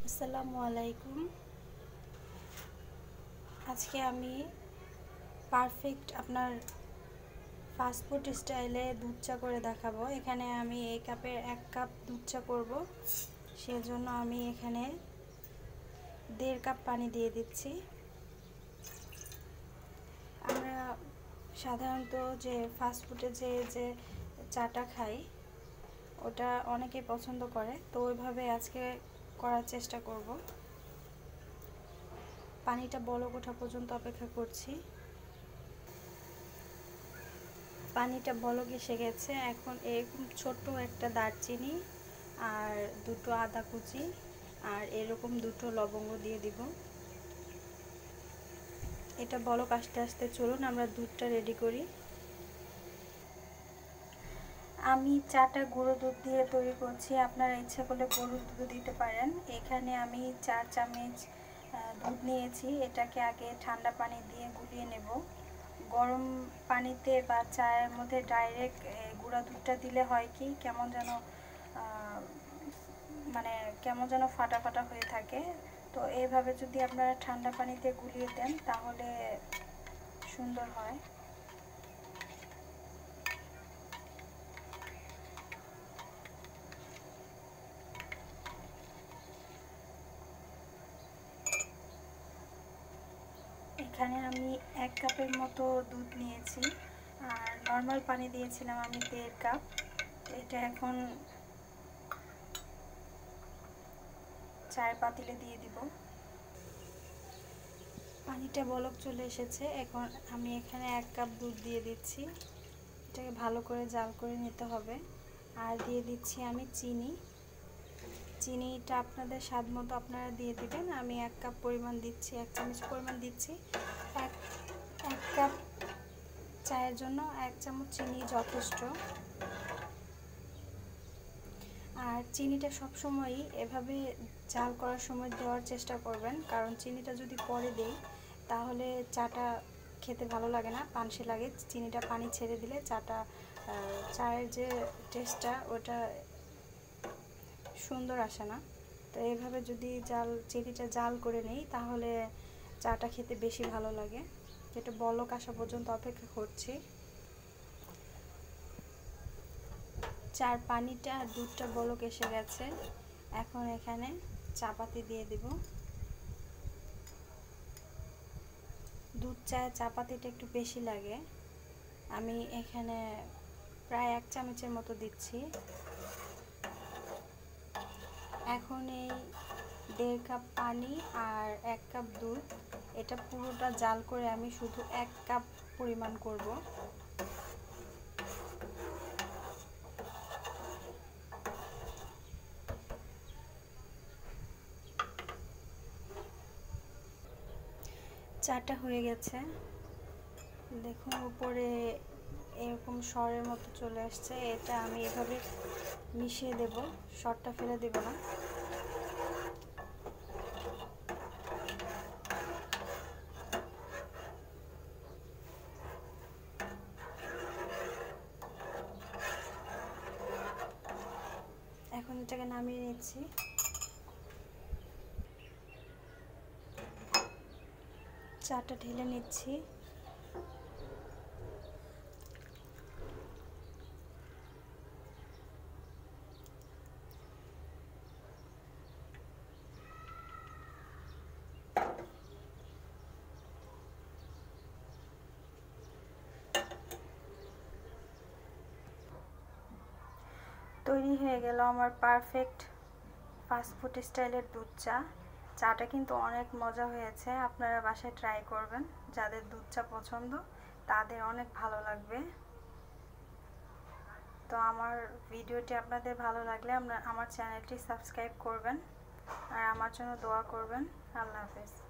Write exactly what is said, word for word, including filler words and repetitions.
আসসালামু আলাইকুম। আজকে আমি পারফেক্ট আপনার ফাস্টফুড স্টাইলে দুধ চা করে দেখাবো। এখানে আমি এই কাপের এক কাপ দুধ চা করব, সেজন্য আমি এখানে দেড় কাপ পানি দিয়ে দিচ্ছি। আমরা সাধারণত যে ফাস্টফুডে যে যে চাটা খাই ওটা অনেকেই পছন্দ করে, তো ওইভাবে আজকে করার চেষ্টা করব। পানিটা বলক ওঠা পর্যন্ত অপেক্ষা করছি। পানিটা বলক এসে গেছে। এখন এরকম ছোট্ট একটা দারচিনি আর দুটো আদা কুচি আর এরকম দুটো লবঙ্গ দিয়ে দিব। এটা বলক আস্তে আস্তে চলুন আমরা দুধটা রেডি করি। আমি চাটা গুঁড়ো দুধ দিয়ে তৈরি করছি, আপনারা ইচ্ছে করলে গরুর দুধ দিতে পারেন। এখানে আমি চার চামচ দুধ নিয়েছি, এটাকে আগে ঠান্ডা পানি দিয়ে গুলিয়ে নেব। গরম পানিতে বা চায়ের মধ্যে ডাইরেক্ট গুঁড়া দুধটা দিলে হয় কি কেমন যেন মানে কেমন যেন ফাটা ফাটা হয়ে থাকে। তো এইভাবে যদি আপনারা ঠান্ডা পানিতে গুলিয়ে দেন তাহলে সুন্দর হয়। এখানে আমি এক কাপের মতো দুধ নিয়েছি আর নর্মাল পানি দিয়েছিলাম আমি দেড় কাপ। এটা এখন চায়ের পাতিলে দিয়ে দিব। পানিটা বলক চলে এসেছে, এখন আমি এখানে এক কাপ দুধ দিয়ে দিচ্ছি। এটাকে ভালো করে জাল করে নিতে হবে। আর দিয়ে দিচ্ছি আমি চিনি। চিনিটা আপনাদের স্বাদ মতো আপনারা দিয়ে দিবেন। আমি এক কাপ পরিমাণ দিচ্ছি, এক চামচ পরিমাণ দিচ্ছি। এক এক কাপ চায়ের জন্য এক চামচ চিনি যথেষ্ট। আর চিনিটা সবসময়ই এভাবে জাল করার সময় দেওয়ার চেষ্টা করবেন, কারণ চিনিটা যদি পরে দেই তাহলে চাটা খেতে ভালো লাগে না, পানসে লাগে। চিনিটা পানি ছেড়ে দিলে চাটা চায়ের যে টেস্টটা ওটা সুন্দর আসে না। তো এইভাবে যদি জাল চিনিটা জাল করে নেই তাহলে চাটা খেতে বেশি ভালো লাগে। যেটা বলক আসা পর্যন্ত অপেক্ষা করছি। চার পানিটা আর দুধটা বলক এসে গেছে। এখন এখানে চা পাতি দিয়ে দিব। দুধ চায়ে চা পাতিটা একটু বেশি লাগে, আমি এখানে প্রায় এক চামচের মতো দিচ্ছি। এখন এই দেড় কাপ পানি আর এক কাপ দুধ, এটা পুরোটা জাল করে আমি শুধু এক কাপ পরিমাণ করব। চাটা হয়ে গেছে, দেখুন উপরে এরকম সরের মতো চলে আসছে। এটা আমি এভাবে মিশিয়ে দেব, সরটা ফেলে দেব না। এখন এটাকে নামিয়ে নিচ্ছি। চাটা ঢেলে নিচ্ছি। তৈরি হয়ে গেল আমার পারফেক্ট ফাস্টফুড স্টাইলের দুধ চা। চাটা কিন্তু অনেক মজা হয়েছে, আপনারা বাসায় ট্রাই করবেন। যাদের দুধ চা পছন্দ তাদের অনেক ভালো লাগবে। তো আমার ভিডিওটি আপনাদের ভালো লাগলে আপনার আমার চ্যানেলটি সাবস্ক্রাইব করবেন আর আমার জন্য দোয়া করবেন। আল্লাহ হাফেজ।